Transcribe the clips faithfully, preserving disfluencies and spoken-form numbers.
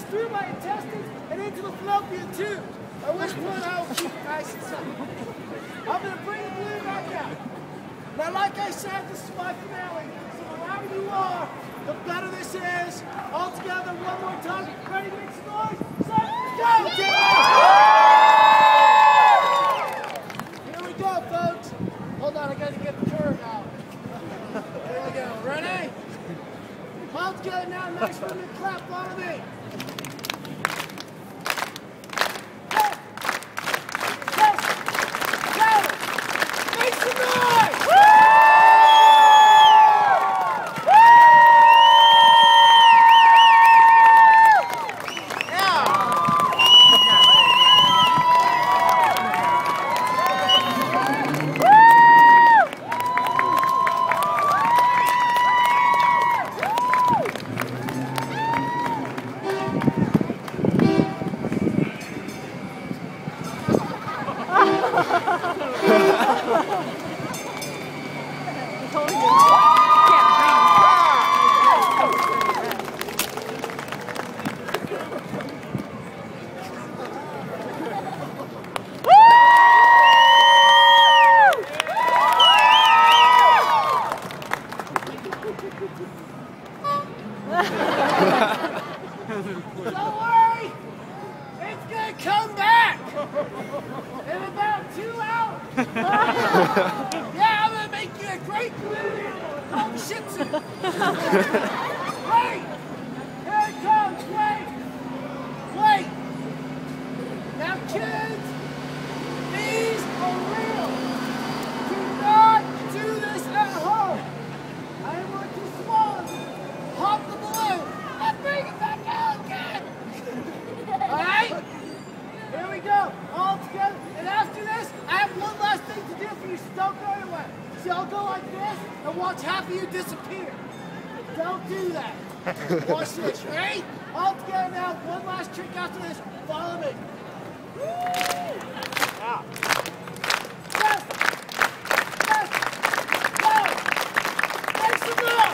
through my intestines and into the fallopian tube. At which point I will keep it nice and simple. I'm going to bring the balloon back out. Now, like I said, this is my finale. So wherever you are, the better this is. All together, one more time. Ready to make some noise? Set, go! Here we go, folks. Hold on, I got to get the curve out. Here we go. Ready? All together now, nice rhythmic clap. Follow me. Don't worry, it's gonna come back in about two hours. Yeah, I'm gonna make you a great balloon called the Shih Tzu. Wait, here it comes. Wait, wait. Now, kids, these are real. Do not do this at home. I am going to swallow you. Pop the balloon. Bring it back out again! Alright? Here we go. All together. And after this, I have one last thing to do for you, so don't go anywhere. See, I'll go like this and watch half of you disappear. Don't do that. Watch this. Ready? All together now. One last trick after this. Follow me. Ah. Yes! Yes! Go! Make some noise!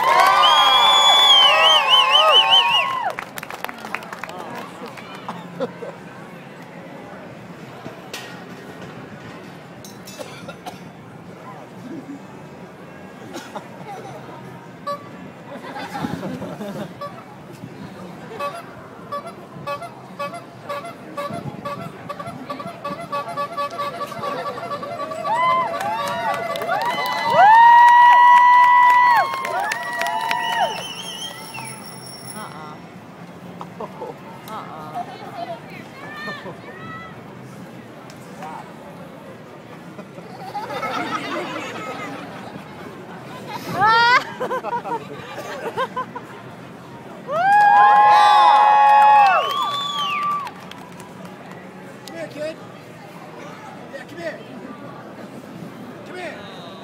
Come here, kid. Yeah, come here. Come here.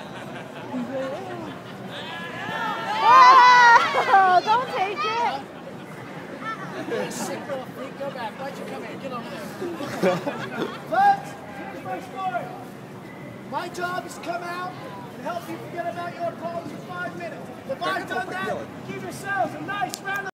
Oh, don't take it. Sick little freak, go back. Why'd you come here? Get over there. Folks, here's my story. My job is to come out and help you forget about your problems for five minutes. If I've done that, give yourselves a nice round of